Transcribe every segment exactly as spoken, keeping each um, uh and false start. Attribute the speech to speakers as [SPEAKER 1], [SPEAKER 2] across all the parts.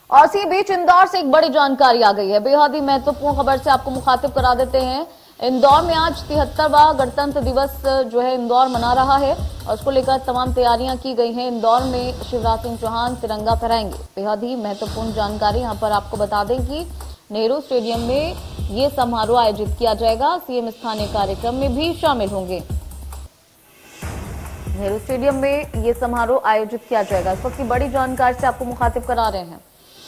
[SPEAKER 1] और इसी बीच इंदौर से एक बड़ी जानकारी आ गई है। बेहद ही महत्वपूर्ण खबर से आपको मुखातिब करा देते हैं। इंदौर में आज तिहत्तरवां गणतंत्र दिवस जो है इंदौर मना रहा है और उसको लेकर तमाम तैयारियां की गई हैं। इंदौर में शिवराज सिंह चौहान तिरंगा फहराएंगे। बेहद ही महत्वपूर्ण जानकारी यहां पर आपको बता दें कि नेहरू स्टेडियम में ये समारोह आयोजित किया जाएगा। सीएम स्थानीय कार्यक्रम में भी शामिल होंगे। नेहरू स्टेडियम में ये समारोह आयोजित किया जाएगा। इस वक्त की बड़ी जानकारी से आपको मुखातिब करा रहे हैं।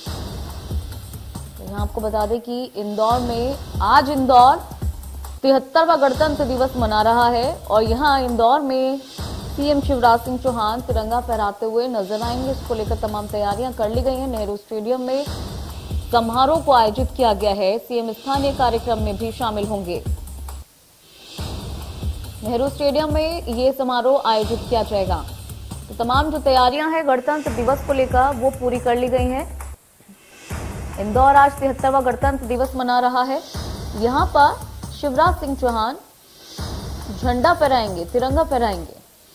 [SPEAKER 1] तो यहां आपको बता दें कि इंदौर में आज इंदौर तिहत्तरवां गणतंत्र दिवस मना रहा है और यहां इंदौर में सीएम शिवराज सिंह चौहान तिरंगा फहराते हुए नजर आएंगे। इसको लेकर तमाम तैयारियां कर ली गई हैं। नेहरू स्टेडियम में समारोह को आयोजित किया गया है। सीएम स्थानीय कार्यक्रम में भी शामिल होंगे। नेहरू स्टेडियम में ये समारोह आयोजित किया जाएगा। तो तमाम जो तैयारियां हैं गणतंत्र दिवस को लेकर वो पूरी कर ली गई हैं। इंदौर आज तिहत्तरवां गणतंत्र दिवस मना रहा है। यहां पर शिवराज सिंह चौहान झंडा फहराएंगे, तिरंगा फहराएंगे।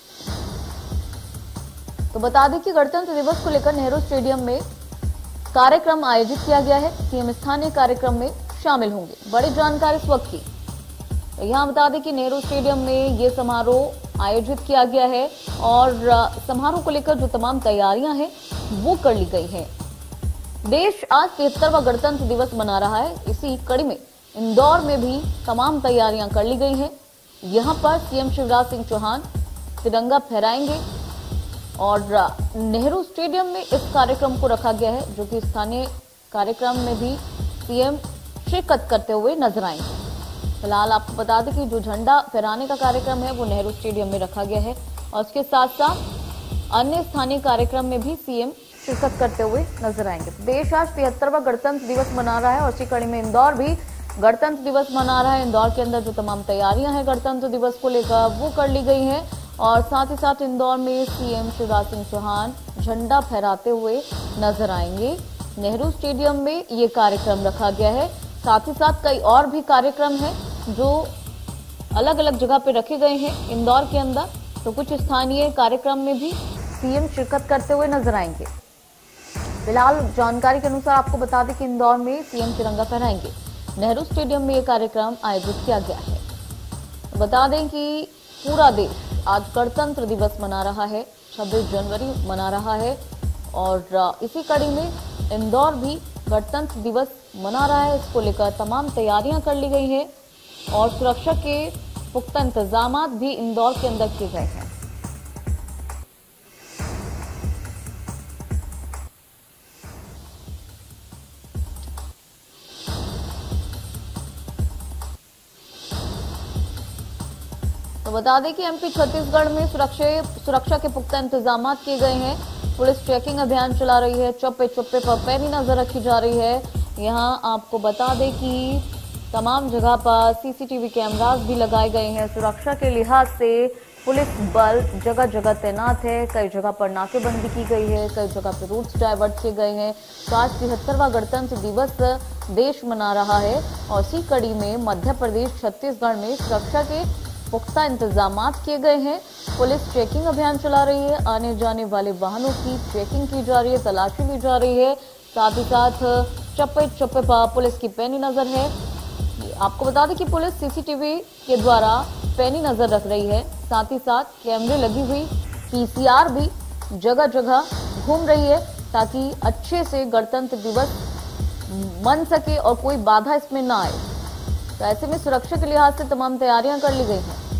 [SPEAKER 1] तो बता दें कि गणतंत्र दिवस को लेकर नेहरू स्टेडियम में कार्यक्रम आयोजित किया गया है। सीएम स्थानीय कार्यक्रम में शामिल होंगे। बड़ी जानकारी इस वक्त की। तो यहां बता दें कि नेहरू स्टेडियम में ये समारोह आयोजित किया गया है और समारोह को लेकर जो तमाम तैयारियां हैं वो कर ली गई है। देश आज तिहत्तरवां गणतंत्र दिवस मना रहा है। इसी कड़ी में इंदौर में भी तमाम तैयारियां कर ली गई हैं। यहां पर सीएम शिवराज सिंह चौहान तिरंगा फहराएंगे और नेहरू स्टेडियम में इस कार्यक्रम को रखा गया है, जो कि स्थानीय कार्यक्रम में भी सीएम शिरकत करते हुए नजर आएंगे। फिलहाल आपको बता दें कि जो झंडा फहराने का कार्यक्रम है वो नेहरू स्टेडियम में रखा गया है और उसके साथ साथ अन्य स्थानीय कार्यक्रम में भी सीएम शिरकत करते हुए नजर आएंगे। देश आज तिहत्तरवां गणतंत्र दिवस मना रहा है और इसी कड़ी में इंदौर भी गणतंत्र दिवस मना रहा है। इंदौर के अंदर जो तमाम तैयारियां हैं गणतंत्र दिवस को लेकर वो कर ली गई हैं और साथ ही साथ इंदौर में सीएम शिवराज सिंह चौहान झंडा फहराते हुए नजर आएंगे। नेहरू स्टेडियम में ये कार्यक्रम रखा गया है। साथ ही साथ कई और भी कार्यक्रम हैं जो अलग अलग जगह पे रखे गए हैं इंदौर के अंदर। तो कुछ स्थानीय कार्यक्रम में भी सीएम शिरकत करते हुए नजर आएंगे। फिलहाल जानकारी के अनुसार आपको बता दें कि इंदौर में सीएम तिरंगा फहराएंगे। नेहरू स्टेडियम में यह कार्यक्रम आयोजित किया गया है। बता दें कि पूरा देश आज गणतंत्र दिवस मना रहा है, छब्बीस जनवरी मना रहा है और इसी कड़ी में इंदौर भी गणतंत्र दिवस मना रहा है। इसको लेकर तमाम तैयारियां कर ली गई हैं और सुरक्षा के पुख्ता इंतजाम भी इंदौर के अंदर किए गए हैं। तो बता दें कि एमपी छत्तीसगढ़ में सुरक्षा सुरक्षा के पुख्ता इंतजाम किए गए हैं। पुलिस चेकिंग अभियान चला रही है। चौप्पे चौप्पे पर पैनी नजर रखी जा रही है। यहां आपको बता दें कि तमाम जगह पर सीसीटीवी कैमरास भी लगाए गए हैं। सुरक्षा के लिहाज से पुलिस बल जगह जगह तैनात है। कई जगह पर नाकेबंदी की गई है, कई जगह पर रूट्स डाइवर्ट किए गए हैं। तो आज तिहत्तरवां गणतंत्र दिवस देश मना रहा है और इसी कड़ी में मध्य प्रदेश छत्तीसगढ़ में सुरक्षा के पुख्ता इंतजाम किए गए हैं। पुलिस चेकिंग अभियान चला रही है। आने जाने वाले वाहनों की चेकिंग की जा रही है, तलाशी ली जा रही है। साथ ही साथ चप्पे चप्पे पर पुलिस की पैनी नजर है। आपको बता दें कि पुलिस सीसीटीवी के द्वारा पैनी नजर रख रही है। साथ ही साथ कैमरे लगी हुई पीसीआर भी जगह जगह घूम रही है ताकि अच्छे से गणतंत्र दिवस मन सके और कोई बाधा इसमें ना आए। तो ऐसे में सुरक्षा के लिहाज से तमाम तैयारियां कर ली गई हैं।